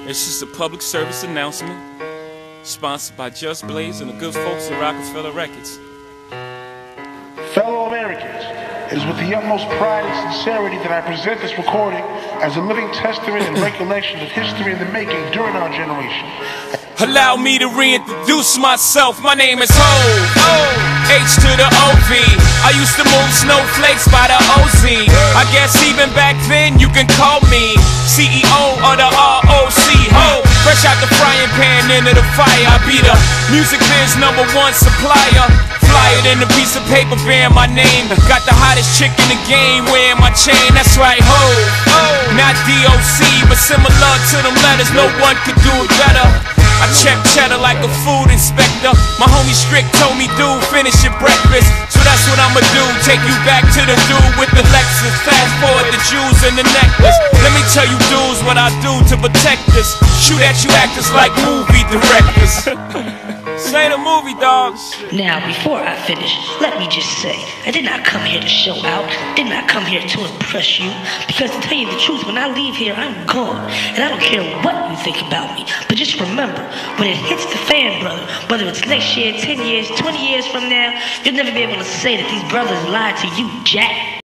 It's just a public service announcement, sponsored by Just Blaze and the good folks at Rockefeller Records. Fellow Americans, it is with the utmost pride and sincerity that I present this recording as a living testament and recollection of history in the making during our generation. Allow me to reintroduce myself. My name is Ho, H to the O-V. I used to move snowflakes by the OZ. I guess even back then you can call me CEO of the ROC. Ho, fresh out the frying pan into the fire. I be the music biz #1 supplier. Flyer than a piece of paper bearing my name. Got the hottest chick in the game wearing my chain. That's right, Ho, not DOC, but similar to them letters. No one could do it better. I check cheddar like a food inspector. My homie Strick told me, dude, finish your breakfast. So that's what I'ma do, take you back to the dude with the Lexus. Fast forward the jewels and the necklace. Let me tell you dudes what I do to protect us. Shoot at you actors like movie directors. This ain't a movie, dog. Now, before I finish, let me just say, I did not come here to show out, did not come here to impress you, because to tell you the truth, when I leave here, I'm gone, and I don't care what you think about me, but just remember, when it hits the fan, brother, whether it's next year, 10 years, 20 years from now, you'll never be able to say that these brothers lied to you, Jack.